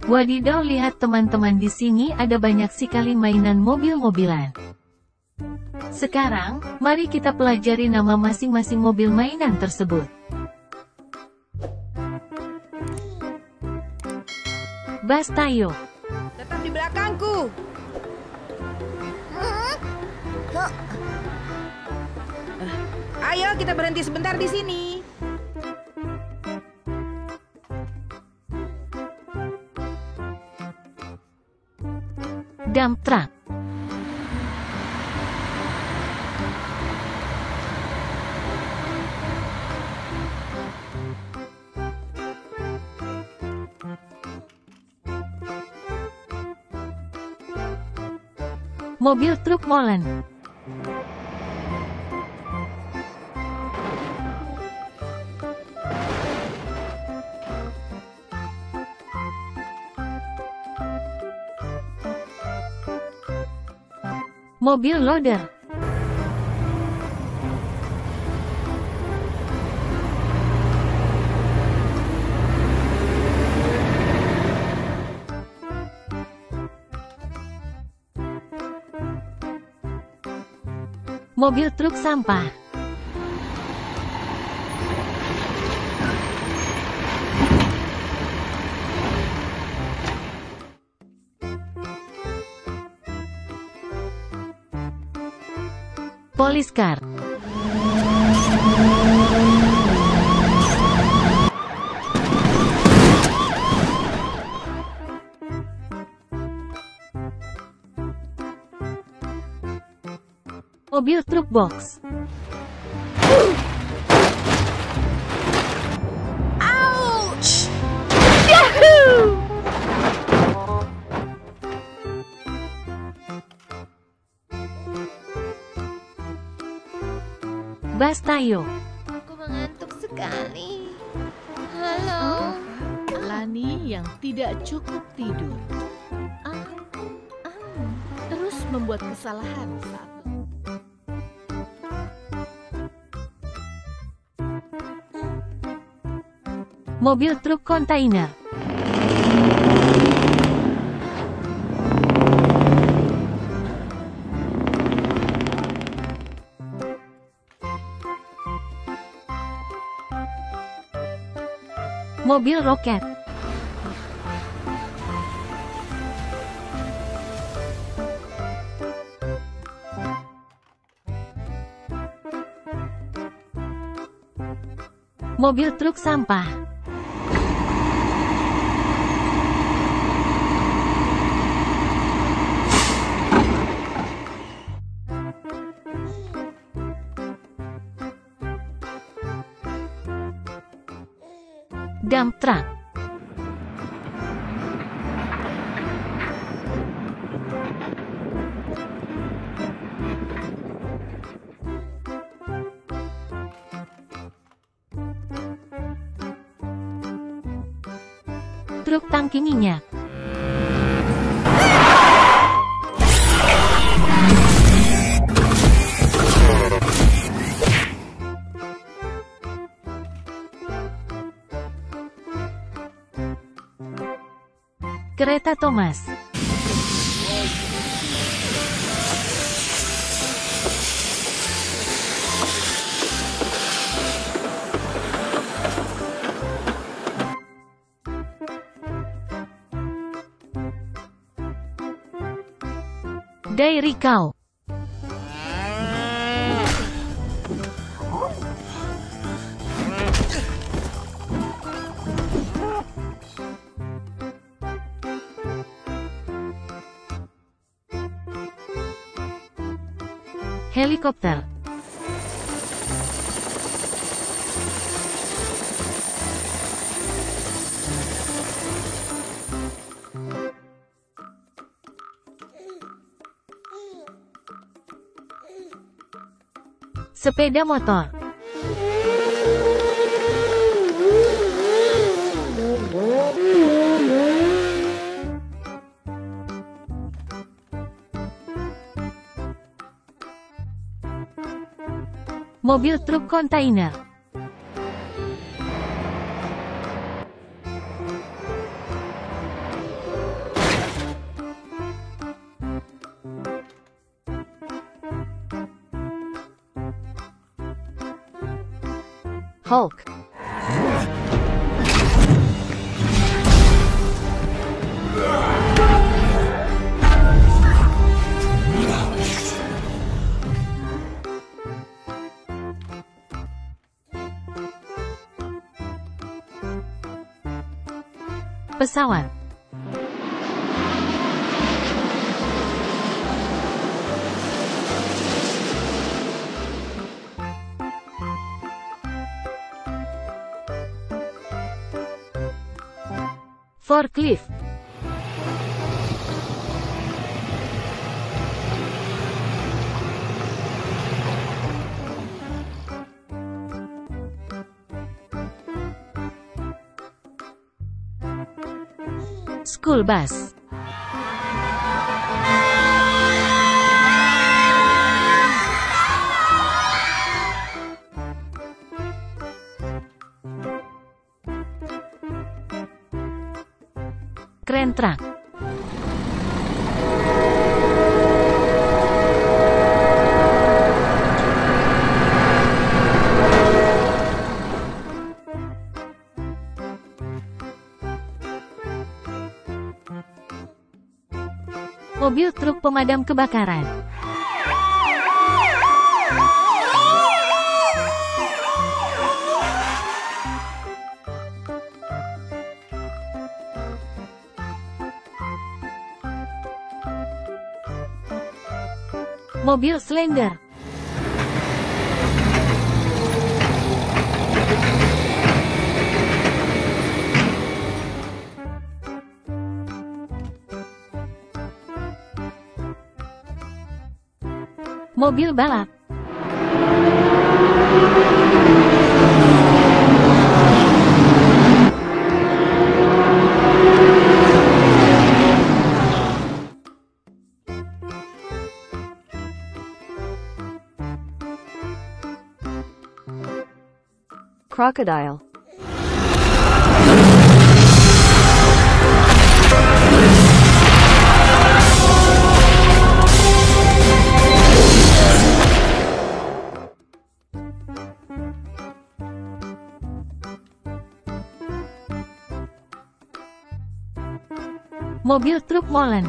Wadidaw, lihat teman-teman, di sini ada banyak sekali mainan mobil-mobilan. Sekarang, mari kita pelajari nama masing-masing mobil mainan tersebut. Bas Tayo. Tetap di belakangku. Ayo kita berhenti sebentar di sini. Dump truck. Mobil truk molen. Mobil loader. Mobil truk sampah. Police car. Mobil truk box. Ouch! Yahoo! Bas Tayo. Aku mengantuk sekali. Halo. Lani yang tidak cukup tidur. Terus membuat kesalahan saat Mobil truk kontainer. Mobil roket. Mobil truk sampah. Dump truck. Truk tangki minyak. Kereta Thomas. Dairy cow. Helikopter. Sepeda motor. Mobil truk kontainer. Hulk. Pesawat. Forklift. School bus. Keren truk. Mobil truk pemadam kebakaran. Mobil Slender. Mobil balap. Crocodile. Mobil truk molen.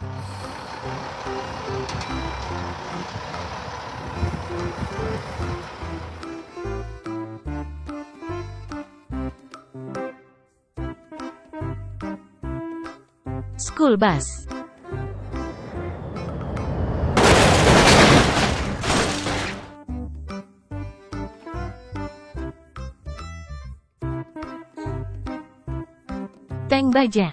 School bus. Tank baja.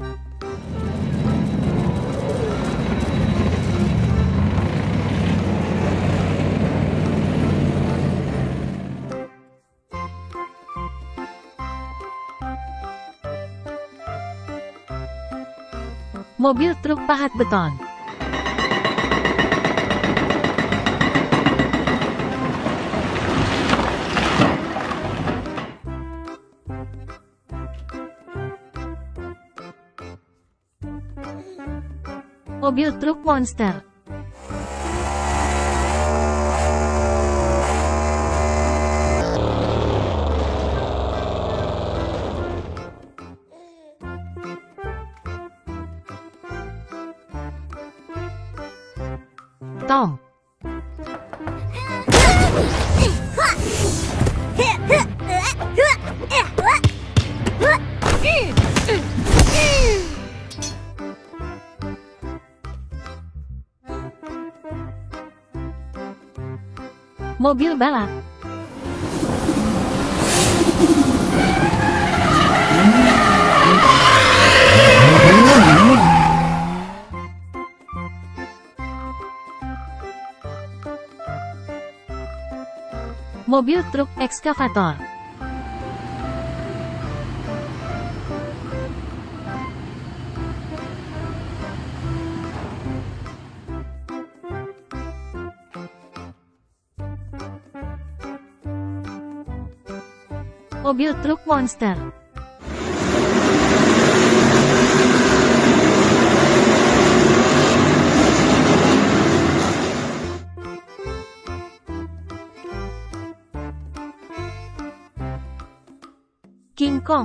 Mobil truk pahat beton. Mobil truk monster. Tom. Mobil balap. Mobil truk ekskavator. Mobil truk monster. Kong.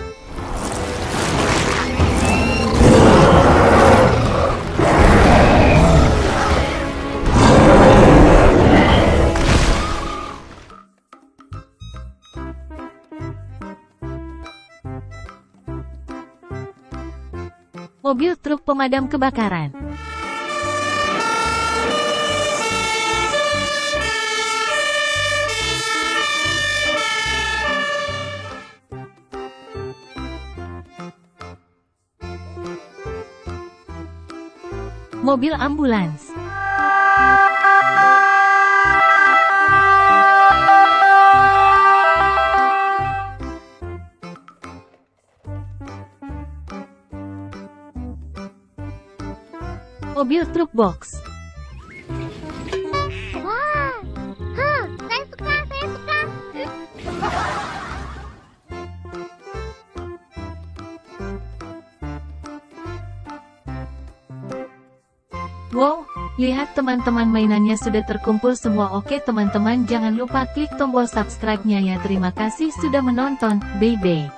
Mobil truk pemadam kebakaran. Mobil ambulans. Mobil truk box. Wah, saya suka, saya suka. Wow, lihat teman-teman mainannya sudah terkumpul semua. Oke teman-teman, jangan lupa klik tombol subscribe-nya ya. Terima kasih sudah menonton, bye-bye.